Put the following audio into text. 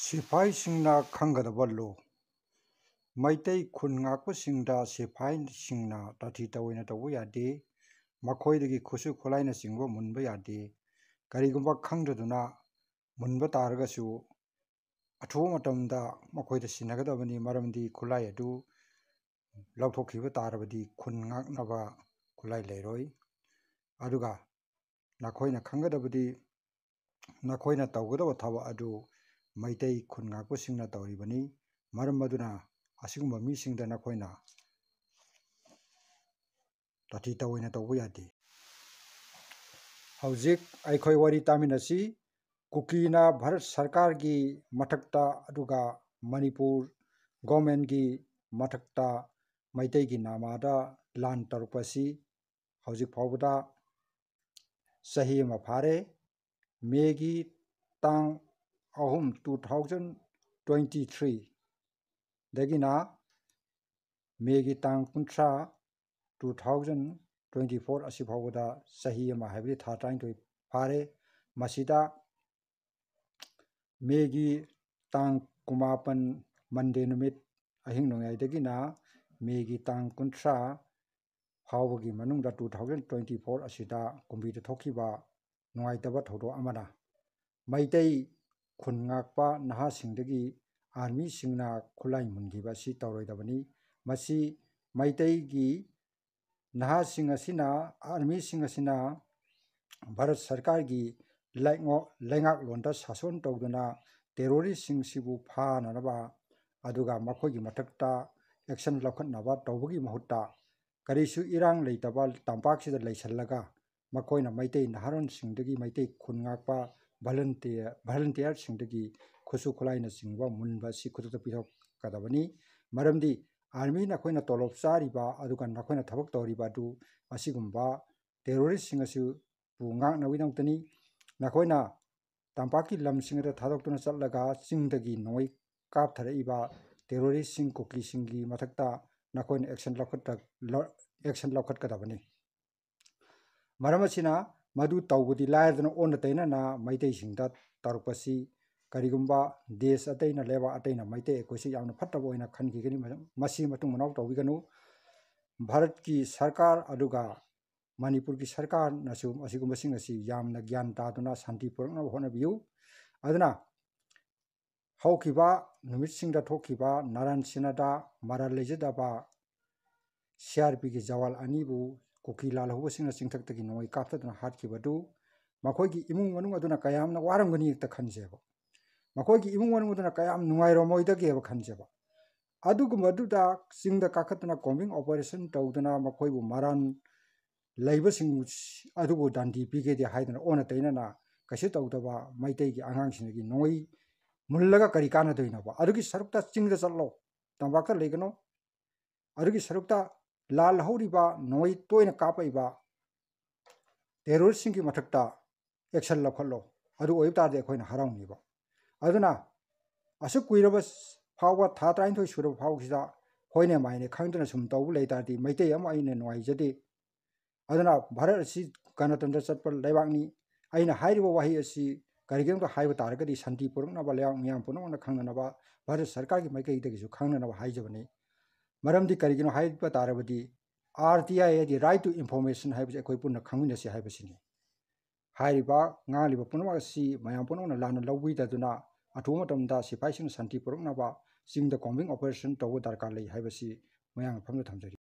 सिफाइसिंना खंगदबा लो मैतै खुन ngakpasinda सिफाइसिंना ताथि तवैना तवबा यादे मखोइदगी खुसु खुलाइना चिंगबा मुनबा यादे करिगुंबा खंगदुना मुनबा तारगसु अथुबा मतमदा मखोइदा सिनगदबनी मरमदि खुलाइ अदु लौथोखिबा तारबदि खुन ngaknaba खुलाइ लेरोइ अदुगा नखोइना खंगदबदि नखोइना तवगदबा थबा अदु मैतै खुन ngakpasinna तवरिबनी मरम मदुना असिगुंबा मिसिंगदा नखोइना ताथि तवैना तवबा यादे हौजिक अखोइ वारी तामिनसी कुकीना भारत सरकार की मथक्ता अदुगा मणिपुर गवर्नमेंट की मथक्ता मैतै की नामादा लान तरुपसी हौजिक फावबदा सही अमा फारे मेगी तांग अहुम 2023 दगिना मेगी तांग कुंट्रा 2024 असि फावबदा सही अमा हाइबदि था ट्राइंथोइ फारे मसिदा मेगी तांग कुमापन मंडे नुमित अहिंग नोंगाइदगिना मेगी तांग कुंट्रा फावबगी मनुंगदा 2024 असिदा कुंबी दा थोखिबा नोंगाइतबा थौदो अमना मैतै खुन ngakpa नहासिंगदगी आर्मी सिंगना खुलाइ मुनगिबा सि तौरोइदबनी मसि मैतैगी नहासिंग असिना आर्मी सिंग असिना भारत सरकार की लैंगाक लोंदा सासन तौदुना टेरोरिस्ट सिंगसिबु फाननबा अदुगा मखोइगी मथक्ता एक्शन लौखटनबा तौबगी महुत्ता करिसु इरांग लेतबा तंपाकसिदा लैसल्लगा मखोइना मैतै नहारोन सिंगदगी मैतै खुन ngakpa volunteer सिंगदगी खुसु खुलाइना सिंगबा मुनबा सि खुदुता पिथोकदबनी मरमदि आर्मी नखोइना तोलोब चारिबा अदुगा नखोइना थबक तौरिबा दु असिगुंबा टेरोरिस्ट सिंगसु पुंगाक नविदंतनी नखोइना तंपाकी लमसिंगदा थादोक्तुना चलगा चिंगदगी नोइ कापथरइबा टेरोरिस्ट सिंग कुकी सिंगी मथक्ता नखोइना एक्शन लौखटकदबनी मरमसिना मधु तौबदी लायदना ओन तैना मैतै सिंगदा तरुपसी करिगुंबा देश अतैना लेबा अतैना मैतै एकोइसे यामना फट्टबा ओइना खनगिगनी मसि मतुंग मनाव तौबिगनु भारत की सरकार अदुगा मणिपुर की सरकार नसु असिगुंबा सिंग असि यामना ज्ञान तादुना शांति पुरकना होनबियु अदुना हौखिबा नुमित सिंगदा थोखिबा नारायण सेनादा मराल लेजदबा CRP की जवाल अनिबु कुकी लालहुबा सिंगना चिंथक्तगी नोइ कापतदुना हाटखिबदु मखोइगी इमुंग मनुंग अदुना कयामना वारमगनी एकता खनजेबा मखोइगी इमुंग मनुंग अदुना कयाम नुंगाइरोमोइदगेबा खनजेबा अदुगुंबदुदा चिंगदा काखतुना कॉम्बिंग ऑपरेशन तौदुना मखोइबु मरान लैबसिंग अदुबु दांडी पिगेदे हाइदना ओना तैना कैसे तौदबा मैतैगी आंगांगसिंगी नोइ मुल्लगा करी कानदोइनबा अदुगी सरुक्ता चिंगदा चल्लो तंबाक्ता लेगनो अदुगी सरुक्ता लाल हौरिबा नोइ तोइना कापइबा टेरोरिस्ट सिंगी मथक्ता एक्शन लौखटलो अदु ओइबतादे अखोइना हराउनिबा अदुना असु कुइरबा फावबा था ट्राइंथोइ सुरबा फावसिदा होइने माइने खंगदना सुम तौबु लेतादि मैतै अमा आइने नुआइजदे अदुना भारत असि गणतंत्र चटपा लेबाकनी आइना हाइरिबा वाहि असि करिगेमका हाइबा तारगदि शांति पुरकनबा लेबाक मियाम पुनमना खंगनबा भारत सरकार की मैकैदगिसु खंगनबा हाइजबनी मरमदि करिगिनो हाइबा तारबदि RTI the right to information हाइबसे अखोइ पुनः खंगमिनसि हाइबसिनि हाइरिबा ngalibा पुनमक असि मयाम पुनमना लाना लौबिददुना अथुबा मतमदा सिपाइसिंग शांति पुरकनबा चिंगदा कॉम्बिंग ऑपरेशन तौबा दरकार लै हाइबसि मयाम फमदा थमजरि।